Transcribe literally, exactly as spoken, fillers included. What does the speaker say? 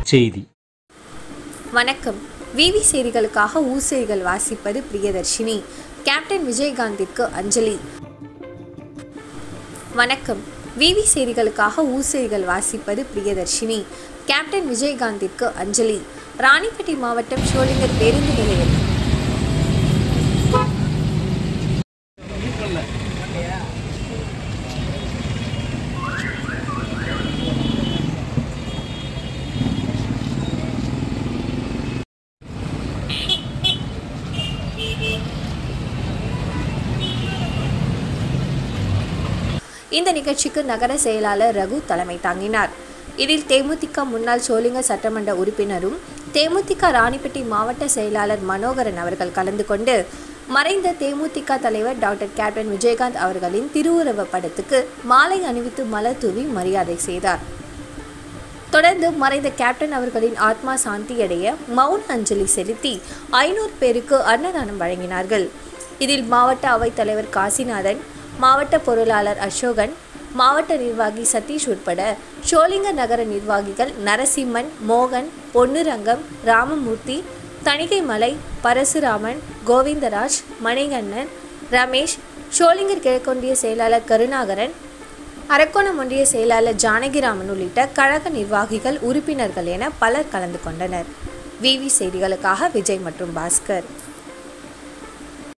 ஊர்செய்தி. வணக்கம். விவி செய்திகளுக்காக ஊர் செய்திகள் வாசிப்பது பிரியதர்ஷினி. கேப்டன் விஜயகாந்திற்கு அஞ்சலி. வணக்கம். விவி செய்திகளுக்காக ஊர் செய்திகள் வாசிப்பது பிரியதர்ஷினி. கேப்டன் விஜயகாந்திற்கு அஞ்சலி. ராணிப்பேட்டை மாவட்டம் ஷோலிங்கர் பேருந்து நிலையம் இந்த நிகழ்ச்சிக்கு நகர செயலாளர் ரகு தலைமை தாங்கினார். இதில் தேமுதிக முன்னாள் சோளிங்கர் சட்டமன்ற உறுப்பினரும் தேமுதிக ராணிப்பேட்டை மாவட்ட செயலாளர் மனோகரன் அவர்கள் கலந்து கொண்டு மறைந்த தேமுதிக தலைவர் டாக்டர் கேப்டன் விஜயகாந்த் அவர்களின் திருவுருவ படத்துக்கு மாலை அணிவித்து மலர் தூவி மரியாதை செய்தார். தொடர்ந்து மறைந்த கேப்டன் அவர்களின் ஆத்மா சாந்தியடைய மௌன அஞ்சலி செலுத்தி ஐநூறு பேருக்கு அன்னதானம் வழங்கினார்கள். இதில் மாவட்ட அவைத் தலைவர் காசிநாதன், மாவட்ட பொருளாளர் அசோகன், மாவட்ட நிர்வாகி சதீஷ் உட்பட ஷோலிங்கர் நகர நிர்வாகிகள் நரசிம்மன், மோகன், பொன்னுரங்கம், ராமமூர்த்தி, தணிகைமலை, பரசுராமன், கோவிந்தராஜ், மணிகண்ணன், ரமேஷ், ஷோலிங்கர் கிழக்கொன்றிய செயலாளர் கருணாகரன், அரக்கோணம் ஒன்றிய செயலாளர் ஜானகிராமன் உள்ளிட்ட கழக நிர்வாகிகள், உறுப்பினர்கள் என பலர் கலந்து கொண்டனர். விவி செய்திகளுக்காக விஜய் மற்றும் பாஸ்கர்.